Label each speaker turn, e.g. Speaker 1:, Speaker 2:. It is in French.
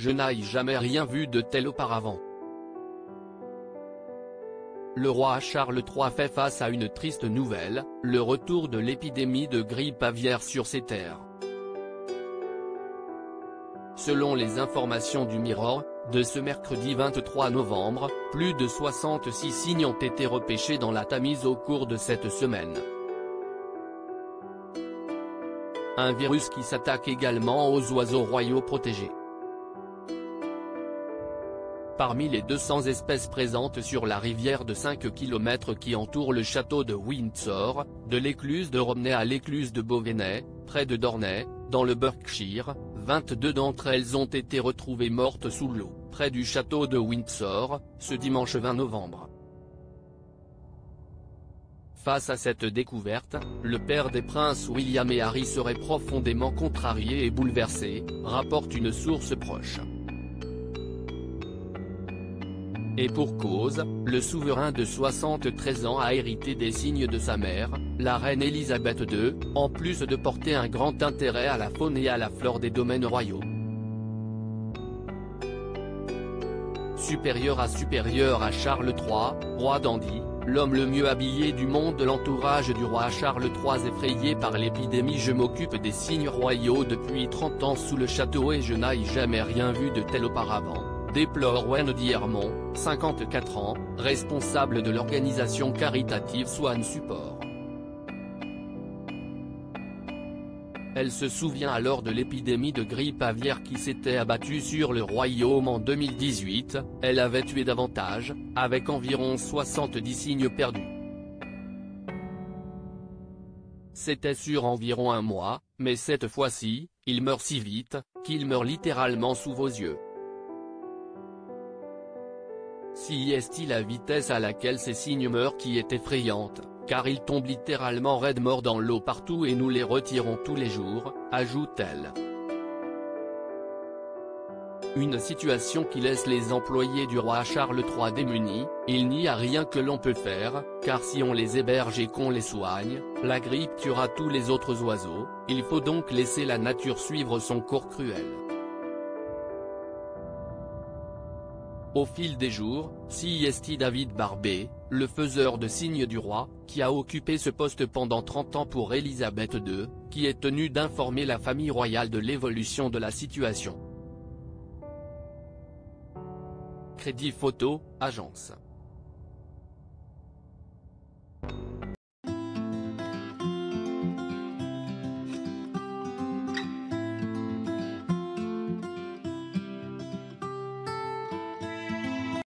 Speaker 1: je n'ai jamais rien vu de tel auparavant. Le roi Charles III fait face à une triste nouvelle, le retour de l'épidémie de grippe aviaire sur ses terres. Selon les informations du Mirror, de ce mercredi 23 novembre, plus de 66 cygnes ont été repêchés dans la Tamise au cours de cette semaine. Un virus qui s'attaque également aux oiseaux royaux protégés. Parmi les 200 espèces présentes sur la rivière de 5 km qui entoure le château de Windsor, de l'écluse de Romney à l'écluse de Boveney, près de Dorney, dans le Berkshire, 22 d'entre elles ont été retrouvées mortes sous l'eau, près du château de Windsor, ce dimanche 20 novembre. Face à cette découverte, le père des princes William et Harry serait profondément contrarié et bouleversé, rapporte une source proche. Et pour cause, le souverain de 73 ans a hérité des signes de sa mère, la reine Elisabeth II, en plus de porter un grand intérêt à la faune et à la flore des domaines royaux. Supérieur à Charles III, roi dandy, l'homme le mieux habillé du monde, l'entourage du roi Charles III effrayé par l'épidémie. Je m'occupe des cygnes royaux depuis 30 ans sous le château et je n'ai jamais rien vu de tel auparavant, déplore Wendy Hermon, 54 ans, responsable de l'organisation caritative Swan Support. Elle se souvient alors de l'épidémie de grippe aviaire qui s'était abattue sur le royaume en 2018, elle avait tué davantage, avec environ 70 cygnes perdus. C'était sur environ un mois, mais cette fois-ci, il meurt si vite, qu'il meurt littéralement sous vos yeux. Si est-il la vitesse à laquelle ces cygnes meurent qui est effrayante, car ils tombent littéralement raides morts dans l'eau partout et nous les retirons tous les jours, ajoute-t-elle. Une situation qui laisse les employés du roi Charles III démunis, il n'y a rien que l'on peut faire, car si on les héberge et qu'on les soigne, la grippe tuera tous les autres oiseaux, il faut donc laisser la nature suivre son cours cruel. Au fil des jours, c'est David Barbet, le faiseur de signes du roi, qui a occupé ce poste pendant 30 ans pour Elisabeth II, qui est tenu d'informer la famille royale de l'évolution de la situation. Crédit photo, agence.